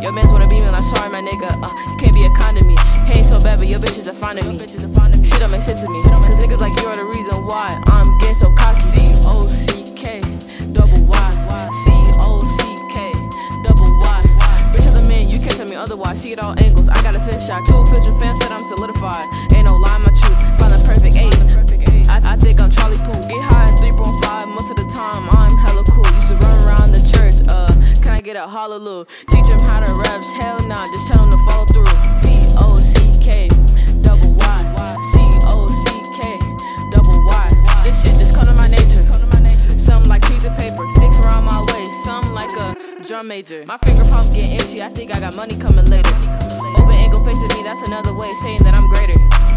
Your mans wanna be me, like sorry, my nigga. You can't be a kind to me. He ain't so bad, but your bitches are fond of me. Shit don't make sense to me. Cause niggas like you are the reason why I'm getting so cocky. C-O-C-K, double Y. C-O-C-K, double Y. Bitch, I'm the man, you can't tell me otherwise. See it all angles, I got a fifth shot. 2 official fans said I'm solidified. Ain't no lie, my truth, find the perfect 8. I think I'm Charlie Pooh. Get high at 3.5, most of the time I'm hella cool. Used to run around the church, can I get a hallelujah? Teach him how to raps, hell nah, just tell him to follow through. C-O-C-K, double Y. C-O-C-K, double Y. This shit just come to my nature. Something like piece of paper, sticks around my waist. Something like a drum major. My finger palms get itchy, I think I got money coming later. Open angle facing me, that's another way saying that I'm greater.